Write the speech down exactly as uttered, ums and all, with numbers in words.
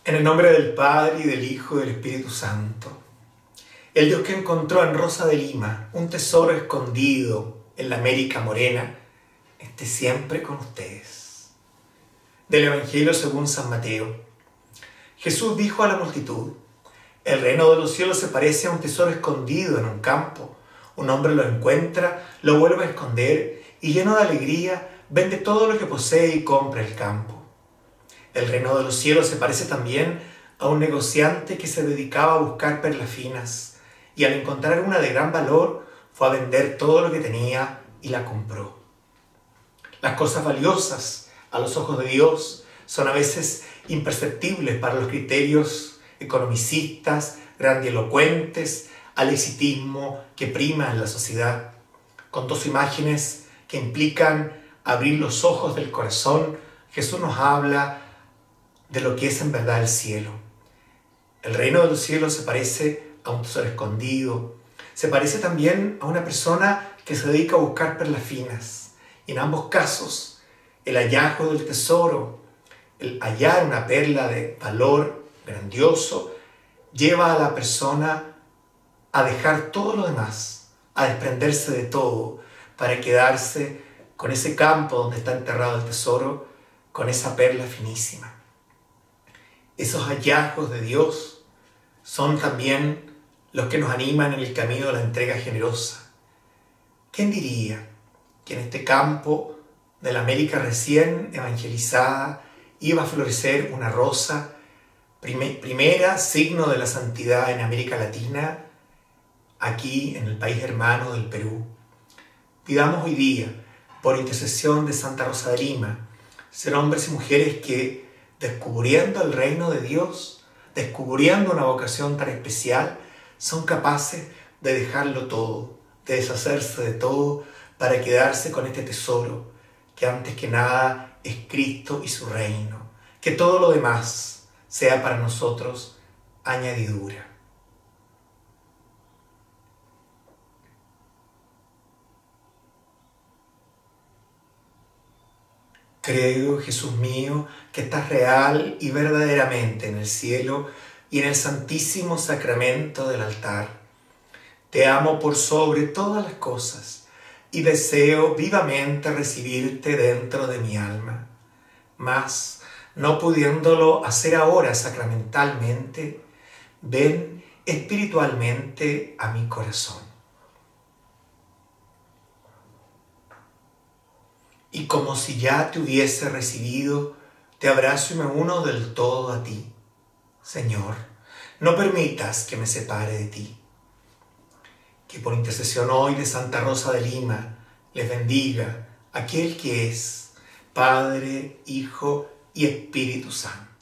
En el nombre del Padre, y del Hijo, y del Espíritu Santo. El Dios que encontró en Rosa de Lima un tesoro escondido en la América morena, esté siempre con ustedes. Del Evangelio según San Mateo. Jesús dijo a la multitud: el reino de los cielos se parece a un tesoro escondido en un campo. Un hombre lo encuentra, lo vuelve a esconder y, lleno de alegría, vende todo lo que posee y compra el campo. El reino de los cielos se parece también a un negociante que se dedicaba a buscar perlas finas y, al encontrar una de gran valor, fue a vender todo lo que tenía y la compró. Las cosas valiosas a los ojos de Dios son a veces imperceptibles para los criterios economicistas, grandilocuentes, al exitismo que prima en la sociedad. Con dos imágenes que implican abrir los ojos del corazón, Jesús nos habla de lo que es en verdad el cielo. El reino de los cielos se parece a un tesoro escondido, se parece también a una persona que se dedica a buscar perlas finas. Y en ambos casos, el hallazgo del tesoro, el hallar una perla de valor grandioso, lleva a la persona a dejar todo lo demás, a desprenderse de todo, para quedarse con ese campo donde está enterrado el tesoro, con esa perla finísima. Esos hallazgos de Dios son también los que nos animan en el camino de la entrega generosa. ¿Quién diría que en este campo de la América recién evangelizada iba a florecer una rosa, primera signo de la santidad en América Latina, aquí en el país hermano del Perú? Pidamos hoy día, por intercesión de Santa Rosa de Lima, ser hombres y mujeres que, descubriendo el reino de Dios, descubriendo una vocación tan especial, son capaces de dejarlo todo, de deshacerse de todo para quedarse con este tesoro, que antes que nada es Cristo y su reino. Que todo lo demás sea para nosotros añadidura. Creo, Jesús mío, que estás real y verdaderamente en el cielo y en el santísimo sacramento del altar. Te amo por sobre todas las cosas y deseo vivamente recibirte dentro de mi alma. Mas, no pudiéndolo hacer ahora sacramentalmente, ven espiritualmente a mi corazón. Y como si ya te hubiese recibido, te abrazo y me uno del todo a ti. Señor, no permitas que me separe de ti. Que por intercesión hoy de Santa Rosa de Lima les bendiga aquel que es Padre, Hijo y Espíritu Santo.